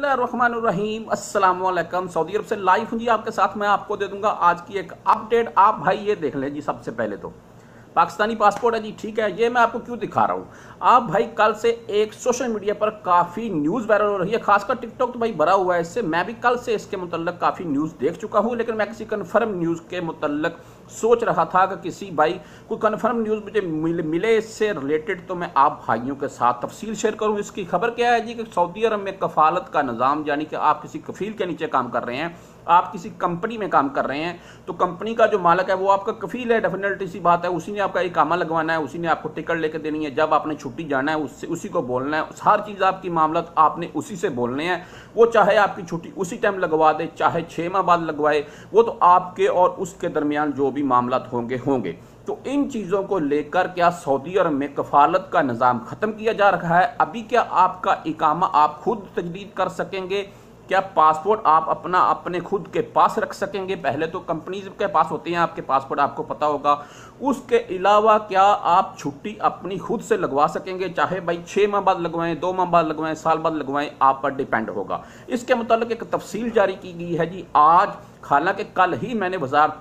बिस्मिल्लाहिर्रहमानिर्रहीम अस्सलाम वालेकुम। सऊदी अरब से लाइव हूँ जी आपके साथ। मैं आपको दे दूंगा आज की एक अपडेट। आप भाई ये देख लें जी। सबसे पहले तो पाकिस्तानी पासपोर्ट है जी, ठीक है। ये मैं आपको क्यों दिखा रहा हूँ, आप भाई कल से एक सोशल मीडिया पर काफ़ी न्यूज़ वायरल हो रही है, खासकर टिकटॉक तो भाई भरा हुआ है इससे। मैं भी कल से इसके मुतल्लक काफ़ी न्यूज़ देख चुका हूँ, लेकिन मैं किसी कन्फर्म न्यूज़ के मुतल्लक सोच रहा था कि किसी भाई कोई कन्फर्म न्यूज़ मुझे मिले इससे रिलेटेड, तो मैं आप भाइयों के साथ तफसील शेयर करूँ। इसकी खबर क्या है जी कि सऊदी अरब में कफालत का निज़ाम, यानी कि आप किसी कफील के नीचे काम कर रहे हैं, आप किसी कंपनी में काम कर रहे हैं, तो कंपनी का जो मालिक है वो आपका कफील है। डेफिनेटली सी बात है, उसी ने आपका इकामा लगवाना है, उसी ने आपको टिकट लेकर देनी है, जब आपने छुट्टी जाना है उससे उसी को बोलना है, हर चीज़ आपकी मामलत आपने उसी से बोलने हैं। वो चाहे आपकी छुट्टी उसी टाइम लगवा दे, चाहे 6 माह बाद लगवाए, वो तो आपके और उसके दरमियान जो भी मामलत होंगे। तो इन चीज़ों को लेकर क्या सऊदी अरब में कफालत का निज़ाम ख़त्म किया जा रहा है? अभी क्या आपका इकामा आप खुद तजदीद कर सकेंगे? क्या पासपोर्ट आप अपने खुद के पास रख सकेंगे? पहले तो कंपनीज के पास होते हैं आपके पासपोर्ट, आपको पता होगा। उसके अलावा क्या आप छुट्टी अपनी खुद से लगवा सकेंगे? चाहे भाई 6 माह बाद लगवाएं, 2 माह बाद लगवाएं, साल बाद लगवाएं, आप पर डिपेंड होगा। इसके मुताबिक एक तफसील जारी की गई है जी आज। हालांकि कल ही मैंने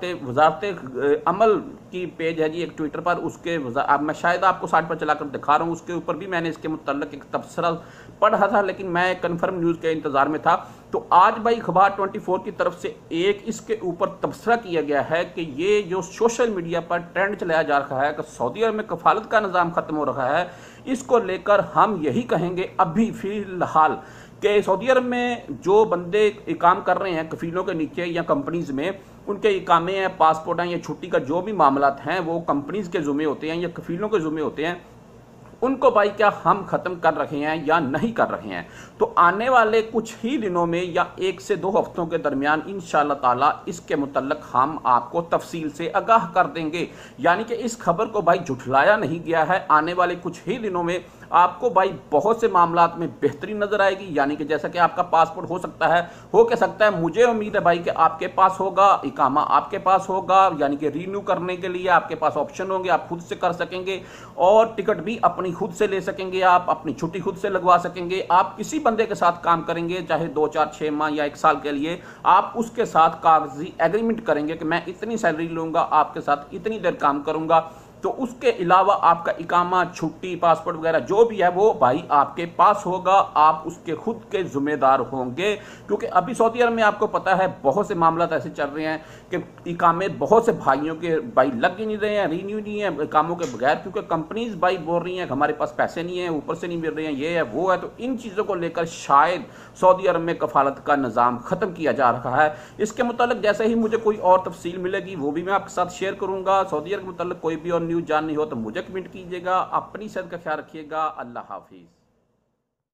वजारत अमल की पेज है जी एक ट्विटर पर, उसके अब मैं शायद आपको साइट पर चलाकर दिखा रहा हूँ, उसके ऊपर भी मैंने इसके मुतल्लिक एक तबसरा पढ़ रहा था, लेकिन मैं कन्फर्म न्यूज़ के इंतजार में था। तो आज भाई अखबार 24 की तरफ से एक इसके ऊपर तबसरा किया गया है कि ये जो सोशल मीडिया पर ट्रेंड चलाया जा रहा है कि सऊदी अरब में कफालत का निज़ाम खत्म हो रहा है, इसको लेकर हम यही कहेंगे अभी फिलहाल कि सऊदी अरब में जो बंदे काम कर रहे हैं कफीलों के नीचे या कंपनीज में, उनके इकामे हैं, पासपोर्ट हैं या छुट्टी का जो भी मामलात हैं वो कंपनीज के ज़ुम्मे होते हैं या कफीलों के ज़ुम्मे होते हैं। उनको भाई क्या हम ख़त्म कर रहे हैं या नहीं कर रहे हैं? तो आने वाले कुछ ही दिनों में या 1 से 2 हफ्तों के दरमियान इंशाअल्लाह ताला इसके मुतल्लक हम आपको तफसील से आगाह कर देंगे। यानी कि इस खबर को भाई झुठलाया नहीं गया है। आने वाले कुछ ही दिनों में आपको भाई बहुत से मामलात में बेहतरी नजर आएगी। यानी कि जैसा कि आपका पासपोर्ट हो सकता है, हो के सकता है, मुझे उम्मीद है भाई कि आपके पास होगा, इकामा आपके पास होगा, यानी कि रीन्यू करने के लिए आपके पास ऑप्शन होंगे, आप खुद से कर सकेंगे और टिकट भी अपनी खुद से ले सकेंगे, आप अपनी छुट्टी खुद से लगवा सकेंगे। आप किसी बंदे के साथ काम करेंगे, चाहे 2, 4, 6 माह या 1 साल के लिए, आप उसके साथ कागजी एग्रीमेंट करेंगे कि मैं इतनी सैलरी लूंगा, आपके साथ इतनी देर काम करूंगा। तो उसके अलावा आपका इकामा, छुट्टी, पासपोर्ट वगैरह जो भी है वो भाई आपके पास होगा, आप उसके खुद के जिम्मेदार होंगे। क्योंकि अभी सऊदी अरब में आपको पता है बहुत से मामला ऐसे चल रहे हैं कि इकामे बहुत से भाइयों के भाई लग ही नहीं रहे हैं, रीन्यू नहीं है इकामों के बगैर, क्योंकि कंपनीज भाई बोल रही हैं कि हमारे पास पैसे नहीं है, ऊपर से नहीं मिल रहे हैं, ये है वो है। तो इन चीज़ों को लेकर शायद सऊदी अरब में कफालत का निज़ाम ख़त्म किया जा रहा है। इसके मुतालिक जैसे ही मुझे कोई और तफसील मिलेगी वो भी मैं आपके साथ शेयर करूँगा। सऊदी अरब के मुतालिक कोई भी और न्यूज़ जाननी हो तो मुझे कमेंट कीजिएगा। अपनी सेहत का ख्याल रखिएगा। अल्लाह हाफिज़।